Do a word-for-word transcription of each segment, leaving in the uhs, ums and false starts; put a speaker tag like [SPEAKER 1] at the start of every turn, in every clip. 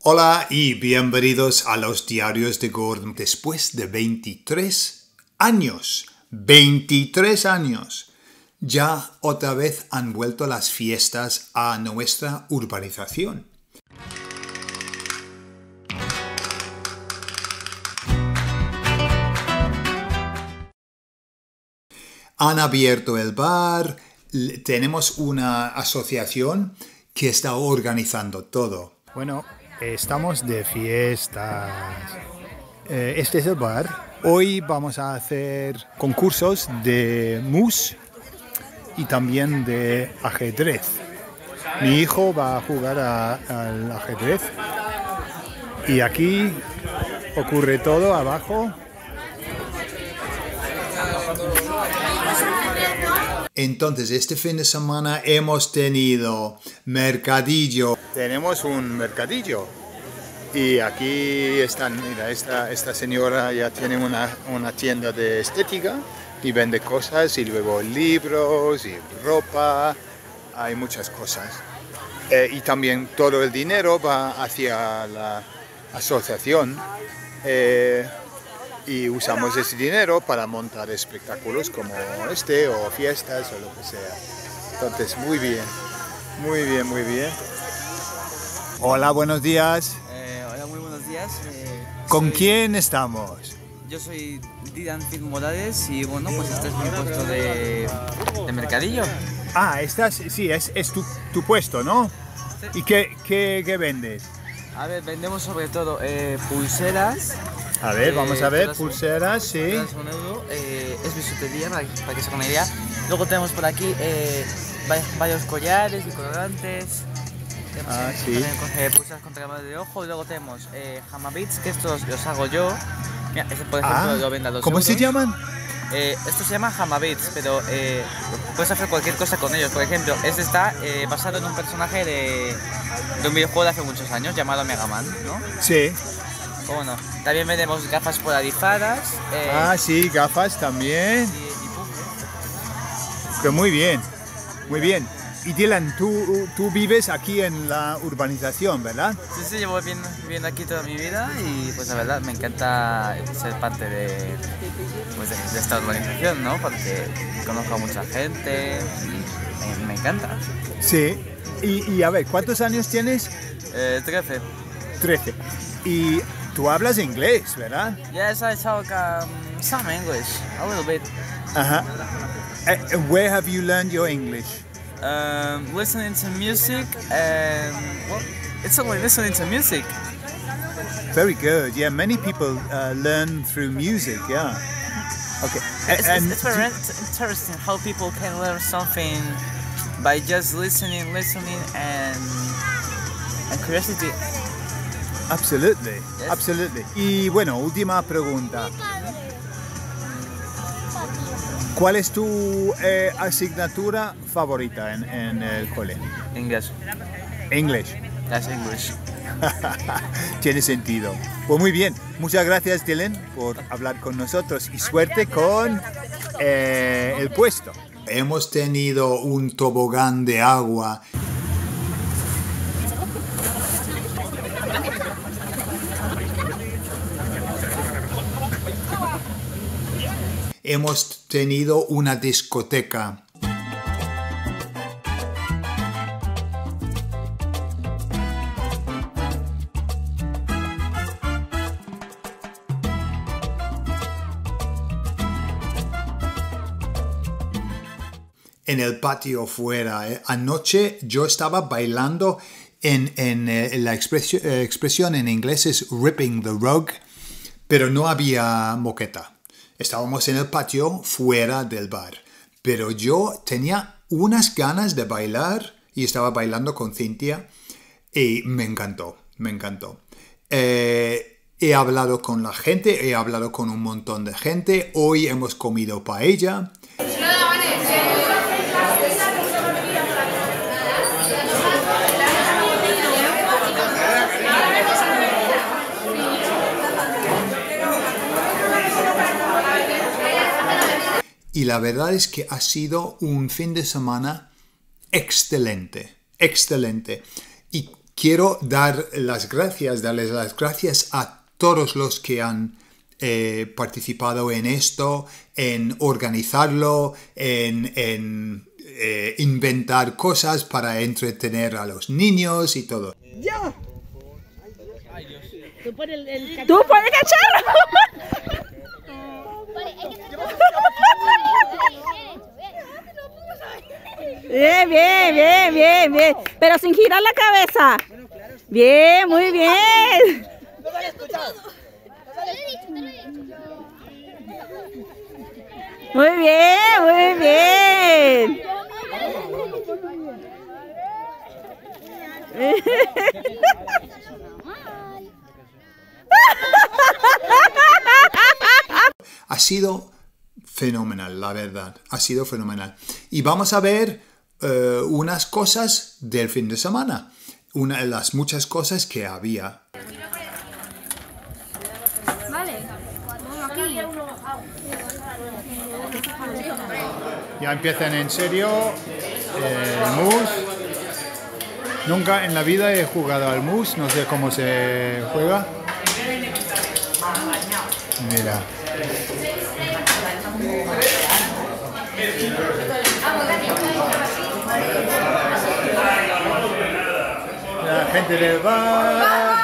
[SPEAKER 1] Hola y bienvenidos a los Diarios de Gordon. Después de veintitrés años, veintitrés años, ya otra vez han vuelto las fiestas a nuestra urbanización. Han abierto el bar, tenemos una asociación que está organizando todo.
[SPEAKER 2] Bueno, estamos de fiestas. Eh, este es el bar. Hoy vamos a hacer concursos de mus y también de ajedrez. Mi hijo va a jugar a, al ajedrez. Y aquí ocurre todo abajo.
[SPEAKER 1] Entonces, este fin de semana hemos tenido mercadillo.
[SPEAKER 2] Tenemos un mercadillo. Y aquí están, mira, esta, esta señora ya tiene una, una tienda de estética y vende cosas y luego libros y ropa, hay muchas cosas. Eh, y también todo el dinero va hacia la asociación. Eh, Y usamos ese dinero para montar espectáculos como este o fiestas o lo que sea. Entonces, muy bien, muy bien, muy bien. Hola, buenos días.
[SPEAKER 3] Eh, hola, muy buenos días. Eh,
[SPEAKER 2] ¿Con
[SPEAKER 3] soy,
[SPEAKER 2] quién estamos?
[SPEAKER 3] Yo soy Dylan Fit Morales y bueno, pues este es mi puesto de, de mercadillo.
[SPEAKER 2] Ah, estás, sí, es, es tu, tu puesto, ¿no?
[SPEAKER 3] Sí.
[SPEAKER 2] ¿Y qué, qué, qué vendes?
[SPEAKER 3] A ver, vendemos sobre todo eh, pulseras.
[SPEAKER 2] A ver,
[SPEAKER 3] eh,
[SPEAKER 2] vamos a ver,
[SPEAKER 3] todas-
[SPEAKER 2] pulseras, sí.
[SPEAKER 3] todas un euro. Eh, es bisutería, para, para que se hagan una idea. Luego tenemos por aquí eh, va- varios collares y colgantes. Tenemos
[SPEAKER 2] Ah,
[SPEAKER 3] eh,
[SPEAKER 2] sí.
[SPEAKER 3] también con- eh, pulseras con grabado de ojo. Y luego tenemos eh, hamabits, que estos los hago yo. Mira, este por ejemplo
[SPEAKER 2] Ah,
[SPEAKER 3] lo vendo a dos
[SPEAKER 2] ¿cómo se
[SPEAKER 3] euros.
[SPEAKER 2] llaman?
[SPEAKER 3] Eh, esto se llama hamabits, pero eh, puedes hacer cualquier cosa con ellos. Por ejemplo, este está eh, basado en un personaje de, de un videojuego de hace muchos años llamado Mega Man, ¿no?
[SPEAKER 2] Sí.
[SPEAKER 3] O bueno, también vendemos gafas polarizadas. Eh,
[SPEAKER 2] Ah, sí, gafas también.
[SPEAKER 3] y, y puzzles.
[SPEAKER 2] Que muy bien, muy bien. Y Dylan, tú, tú vives aquí en la urbanización, ¿verdad?
[SPEAKER 3] Sí, sí, llevo viviendo, viviendo aquí toda mi vida y pues la verdad me encanta ser parte de, pues, de, de esta urbanización, ¿no? Porque conozco a mucha gente y me, me encanta.
[SPEAKER 2] Sí. Y, y a ver, ¿cuántos años tienes?
[SPEAKER 3] Eh, trece.
[SPEAKER 2] Trece. Y tú hablas inglés, ¿verdad?
[SPEAKER 3] Yes, I talk um, some English, a little bit.
[SPEAKER 2] Ajá. Uh, where have you learned your English?
[SPEAKER 3] Um, listening to music and well, it's only listening to music.
[SPEAKER 2] Very good. Yeah, many people uh, learn through music, yeah. Okay. A-
[SPEAKER 3] It's,
[SPEAKER 2] and
[SPEAKER 3] it's, it's very
[SPEAKER 2] do-
[SPEAKER 3] int- interesting how people can learn something by just listening, listening, and and curiosity.
[SPEAKER 2] Absolutely,
[SPEAKER 3] Yes.
[SPEAKER 2] absolutely. Y bueno, última pregunta. ¿Cuál es tu eh, asignatura favorita en, en el cole?
[SPEAKER 3] English.
[SPEAKER 2] English.
[SPEAKER 3] That's English.
[SPEAKER 2] Tiene sentido. Pues muy bien. Muchas gracias, Dylan, por hablar con nosotros y suerte con eh, el puesto.
[SPEAKER 1] Hemos tenido un tobogán de agua. Hemos tenido una discoteca. En el patio fuera. eh. Anoche yo estaba bailando en, en, eh, la expresio- eh, expresión en inglés es ripping the rug, pero no había moqueta. Estábamos en el patio fuera del bar, pero yo tenía unas ganas de bailar y estaba bailando con Cintia y me encantó, me encantó. Eh, he hablado con la gente, he hablado con un montón de gente, hoy hemos comido paella. Y la verdad es que ha sido un fin de semana excelente, excelente. Y quiero dar las gracias, darles las gracias a todos los que han eh, participado en esto, en organizarlo, en, en eh, inventar cosas para entretener a los niños y todo.
[SPEAKER 4] ¡Ya! ¿Tú pones el, el cacharro? ¿Tú pones el cacharro? Bien, bien, bien, bien, bien. Pero sin girar la cabeza. Bien, muy bien. Muy bien, muy bien.
[SPEAKER 1] Ha sido fenomenal, la verdad. Ha sido fenomenal. Y vamos a ver uh, unas cosas del fin de semana. Una de las muchas cosas que había.
[SPEAKER 5] Vale, vamos aquí.
[SPEAKER 2] Ya empiezan en serio eh, el mus. Nunca en la vida he jugado al mus, no sé cómo se juega. Mira. La gente del bar.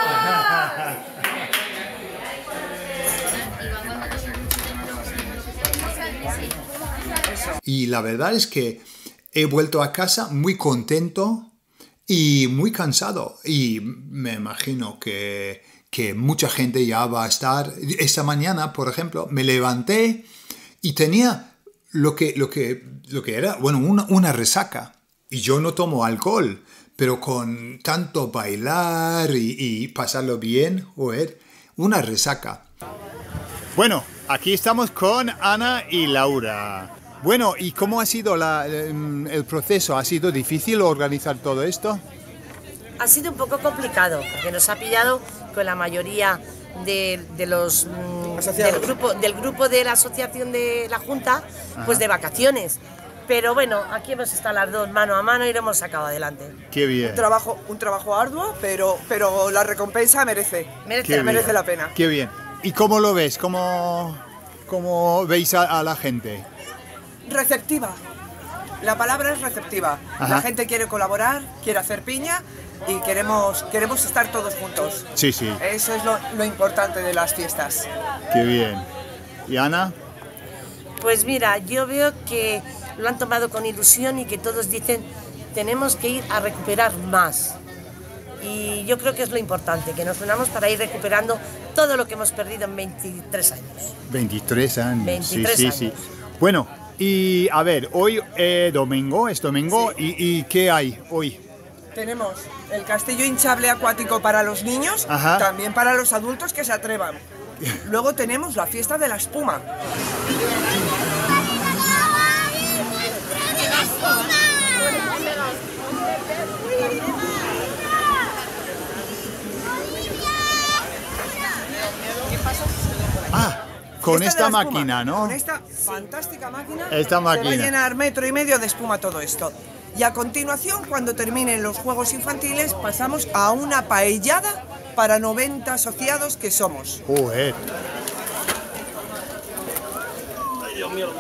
[SPEAKER 1] Y la verdad es que he vuelto a casa muy contento y muy cansado. Y me imagino que, que mucha gente ya va a estar. Esta mañana, por ejemplo, me levanté y tenía lo que, lo que, lo que era, bueno, una, una resaca. Y yo no tomo alcohol, pero con tanto bailar y, y pasarlo bien, joder, una resaca.
[SPEAKER 2] Bueno, aquí estamos con Ana y Laura. Bueno, ¿y cómo ha sido la, el proceso? ¿Ha sido difícil organizar todo esto?
[SPEAKER 6] Ha sido un poco complicado, porque nos ha pillado con la mayoría de, de los del grupo, del grupo de la asociación de la Junta, Ajá. pues de vacaciones. Pero bueno, aquí hemos estado las dos mano a mano y lo hemos sacado adelante.
[SPEAKER 2] Qué bien.
[SPEAKER 7] Un trabajo, un trabajo arduo, pero, pero la recompensa merece, merece, merece la pena.
[SPEAKER 2] Qué bien. ¿Y cómo lo ves? ¿Cómo, cómo veis a, a la gente?
[SPEAKER 7] Receptiva. La palabra es receptiva. Ajá. La gente quiere colaborar, quiere hacer piña y queremos, queremos estar todos juntos.
[SPEAKER 2] Sí, sí.
[SPEAKER 7] Eso es lo, lo importante de las fiestas.
[SPEAKER 2] Qué bien. ¿Y Ana?
[SPEAKER 6] Pues mira, yo veo que lo han tomado con ilusión y que todos dicen tenemos que ir a recuperar más. Y yo creo que es lo importante, que nos unamos para ir recuperando todo lo que hemos perdido en veintitrés años.
[SPEAKER 2] veintitrés años.
[SPEAKER 6] veintitrés
[SPEAKER 2] sí,
[SPEAKER 6] años.
[SPEAKER 2] Sí, sí. Bueno, y a ver, hoy eh, domingo, es domingo, sí. y, ¿y qué hay hoy?
[SPEAKER 7] Tenemos el castillo hinchable acuático para los niños, Ajá. también para los adultos que se atrevan. Luego tenemos la fiesta de la espuma.
[SPEAKER 2] Ah, con esta máquina, ¿no?
[SPEAKER 7] Con esta fantástica máquina,
[SPEAKER 2] esta máquina.
[SPEAKER 7] se va a llenar metro y medio de espuma todo esto. Y a continuación, cuando terminen los juegos infantiles, pasamos a una paellada para noventa asociados que somos.
[SPEAKER 2] Joder.
[SPEAKER 8] Ay, Dios mío.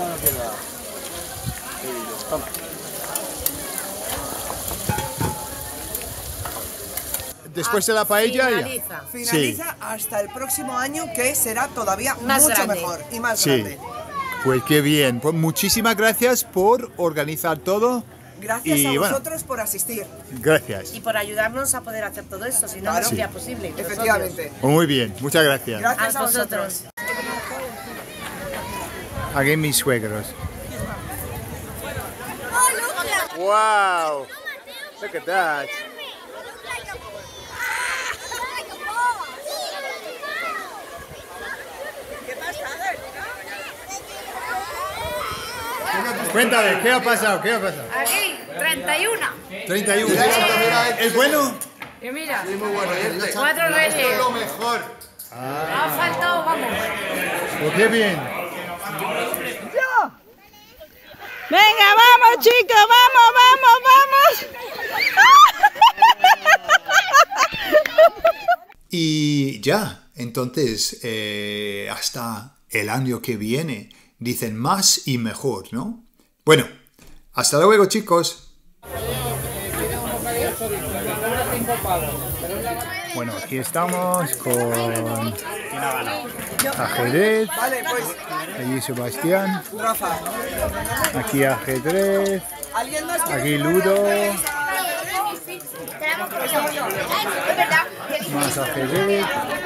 [SPEAKER 2] Después de la paella
[SPEAKER 6] finaliza,
[SPEAKER 2] ya.
[SPEAKER 7] Finaliza sí. hasta el próximo año, que será todavía
[SPEAKER 6] más
[SPEAKER 7] mucho
[SPEAKER 6] grande.
[SPEAKER 7] mejor y más
[SPEAKER 2] sí.
[SPEAKER 7] grande.
[SPEAKER 2] Pues qué bien. Pues muchísimas gracias por organizar todo.
[SPEAKER 7] Gracias
[SPEAKER 2] y,
[SPEAKER 7] a
[SPEAKER 2] bueno,
[SPEAKER 7] vosotros por asistir.
[SPEAKER 2] Gracias.
[SPEAKER 6] Y por ayudarnos a poder hacer todo esto, si no,
[SPEAKER 7] claro.
[SPEAKER 6] no sería
[SPEAKER 2] sí.
[SPEAKER 6] posible.
[SPEAKER 7] Efectivamente.
[SPEAKER 2] Pues muy bien, muchas gracias.
[SPEAKER 7] Gracias
[SPEAKER 6] a,
[SPEAKER 7] a
[SPEAKER 6] vosotros.
[SPEAKER 7] vosotros.
[SPEAKER 2] Aquí mis suegros.
[SPEAKER 5] Oh, look.
[SPEAKER 2] Wow. Look at that. Cuéntame, ¿qué ha pasado? ¿Qué ha pasado?
[SPEAKER 5] Aquí, treinta y uno.
[SPEAKER 2] treinta y uno. ¿Es bueno?
[SPEAKER 5] Y mira,
[SPEAKER 9] sí, muy bueno.
[SPEAKER 5] cuatro reyes.
[SPEAKER 9] Esto es lo mejor.
[SPEAKER 5] Ah. Ha faltado, vamos.
[SPEAKER 2] Pues qué bien.
[SPEAKER 4] Venga, vamos chicos, vamos, vamos, vamos.
[SPEAKER 1] Y ya, entonces, eh, hasta el año que viene, dicen más y mejor, ¿no? Bueno, hasta luego, chicos.
[SPEAKER 2] Bueno, aquí estamos con ajedrez.
[SPEAKER 7] Vale, pues,
[SPEAKER 2] Allí Sebastián.
[SPEAKER 7] Rafa.
[SPEAKER 2] Aquí ajedrez.
[SPEAKER 7] ¿Alguien más?
[SPEAKER 2] Aquí Ludo. Más ajedrez.